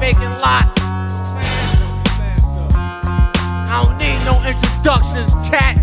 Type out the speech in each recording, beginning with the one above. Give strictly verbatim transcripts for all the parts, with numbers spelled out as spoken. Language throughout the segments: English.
making lot. I don't need no introductions, cat.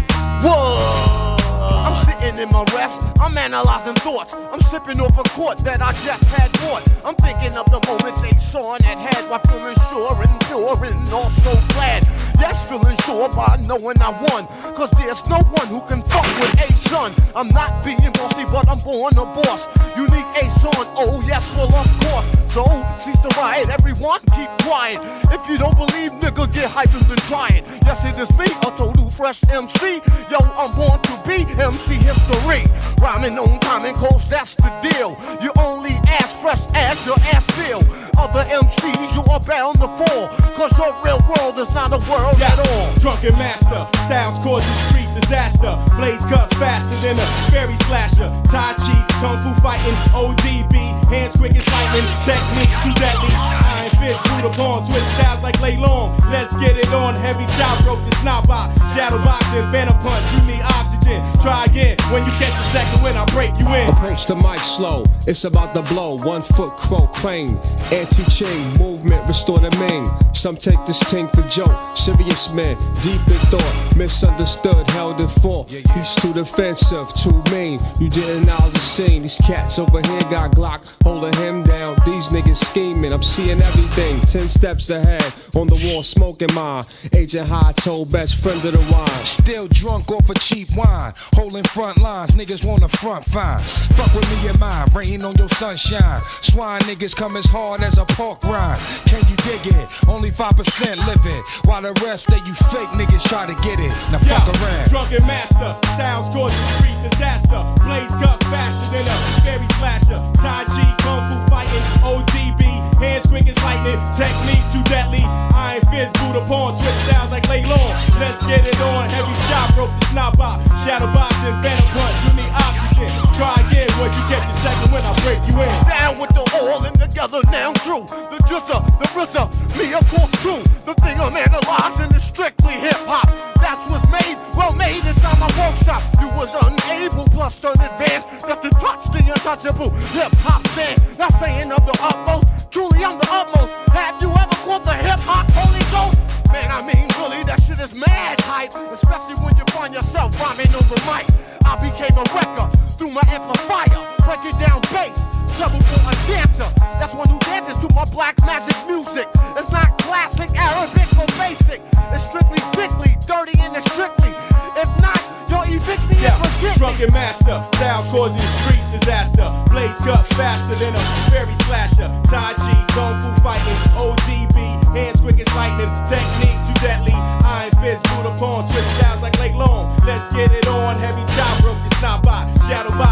Whoa. I'm sitting in my rest, I'm analyzing thoughts. I'm sipping off a quart that I just had bought. I'm thinking of the moments they saw and had while feeling sure and pure and also glad. Yes, feeling sure by knowing I won, cause there's no one who can fuck with a son. I'm not being bossy, but I'm born a boss. Unique a son, oh yes, well of course. So cease to riot, everyone keep quiet. If you don't believe, nigga, get hyped and then try it. Yes, it is me, a total fresh M C. Yo, I'm born to be M C history. Rhyming on time and close, that's the deal. You only ass fresh as your ass feel. Other M Cs, you are bound to fall, cause your real world is not a world yeah. at all. Drunken master, styles causing street disaster. Blaze cuts faster than a fairy slasher. Tai Chi, Kung Fu fighting, O D B. Hands quick as lightning, technique too deadly. Iron fist, boot upon, switch styles like Lay Long. Let's get it on, heavy chop, broke the snot box. Shadow boxing, venom punch, you need oxygen. Try again, when you catch a second win, I'll break you in. Approach the mic slow, it's about to blow. One foot crow crane, anti-chain, movement, restore the Ming. Some take this thing for joke, serious men, deep in thought, misunderstood, held in fort. He's too defensive, too mean, you didn't know the scene. These cats over here got Glock, holding him down. These niggas scheming, I'm seeing everything. Ten steps ahead, on the wall smoking mine. Agent High told best friend of the wine. Still drunk off a cheap wine, holding front lines, niggas wanna front fine. Fuck with me and mine, rain on your sunshine. Swine niggas come as hard as a pork rind. Can you dig it? Only five percent live it, while the rest of you fake niggas try to get it. Now fuck Yo, around. Drunken master, styles causing street disaster. Blaze cut faster than a fairy slasher. Tai Chi, Kung Fu fighting, O D B. Hands quick as lightning, technique too deadly. Iron fist, boot upon, switch styles like Lay Long. Let's get it on, heavy chop, broke the snot box. Shadow boxing, venom punch, you need oxygen. Try again, when you get the second win, I'll break you in. Down with the all and together now true. The jizzer, the rizzer, me of course too. The thing I'm analyzing is strictly hip hop. That's what's made, well made inside my workshop. You was unable plus unadvanced just to touch the untouchable hip hop stand. Not saying of the utmost, truly I'm the utmost. Have you ever caught the hip hop Holy Ghost? Man, I mean really, that shit is mad hype, especially when you find yourself rhyming on the mic. I became a wrecker through my amplifier, breaking down bass, trouble for a dancer. That's one who dances to my black magic music. It's not classic, Arabic, or basic. It's strictly, strictly, dirty and it's strictly. If not, you'll evict me yeah. and forget Drunken me. master, style causing street disaster. Blaze cuts faster than a fairy slasher. Tai Chi, Kung Fu fighting, O D B. Hands quick as lightning, technique too deadly. Iron fist, boot upon, switch styles like Lay Long. Let's get it on, heavy chop, broke the snot box. Shadow box.